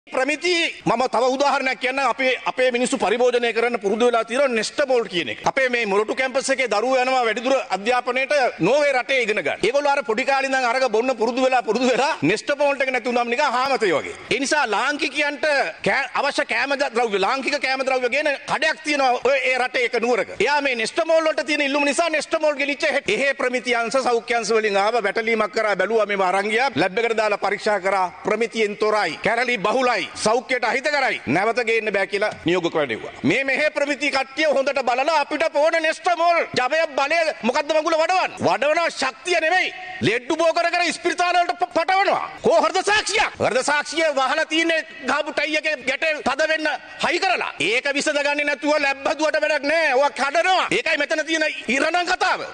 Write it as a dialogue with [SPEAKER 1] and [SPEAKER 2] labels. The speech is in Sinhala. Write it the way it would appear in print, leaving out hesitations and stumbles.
[SPEAKER 1] ප්‍රමිති මම තව උදාහරණයක් කියන්නම් අපේ මිනිස්සු පරිභෝජනය කරන්න පුරුදු වෙලා තියෙන නෙස්ටමෝල් කියන එක. අපේ මේ මොරටු කැම්පස් එකේ දරුවෝ යනවා වැඩිදුර අධ්‍යාපනයට නෝර්වේ රටේ ඉගෙන ගන්න. ඒගොල්ලෝ අර පොඩි කාලේ ඉඳන් අරග බොන්න පුරුදු වෙලා නෙස්ටමෝල් එක නැති වුණාම නිකන් හාමතේ වගේ. ඒ නිසා ලාංකිකයන්ට අවශ්‍ය කැම ද්‍රව්‍ය ලාංකික කැම ද්‍රව්‍ය කියන කඩයක් තියෙනවා ඔය ඒ රටේ එක නුවරක. එයා මේ නෙස්ටමෝල් වලට තියෙන ඉල්ලුම නිසා නෙස්ටමෝල් ගෙලිච්ච එහෙ ප්‍රමිති අංශ සෞඛ්‍ය අංශ වලින් ආව වැටලීමක් කරා බැලුවා මේව අරන් ගියා ලැබ් එකට දාලා පරීක්ෂා කරා ප්‍රමිතියෙන් තොරයි කැරලි බහුලයි සෞඛ්‍යයට අහිත කරයි නැවත ගේන්න බෑ කියලා නියෝග කරවුවා. මේ මෙහෙ ප්‍රමිති කට්ටිය හොඳට බලලා අපිට පොණ නෙස්ටමෝල් ජවය බලය මොකද්ද මගුල වඩවන ශක්තිය නෙමෙයි ලෙඩ්ඩු බෝ කර ඉස්පිරිතාල වලට පටවනවා. කෝ හෘද සාක්ෂිය? හෘද සාක්ෂිය වහලා තියෙන්නේ ගාපු ටයි එකේ ගැටේ තද වෙන්න හයි කරලා. ඒක විසඳගන්නේ නැතුව ලැබ් හදුවට වැඩක් නෑ. ඔවා කඩනවා. ඒකයි මෙතන තියෙන ඉරණම් කතාව.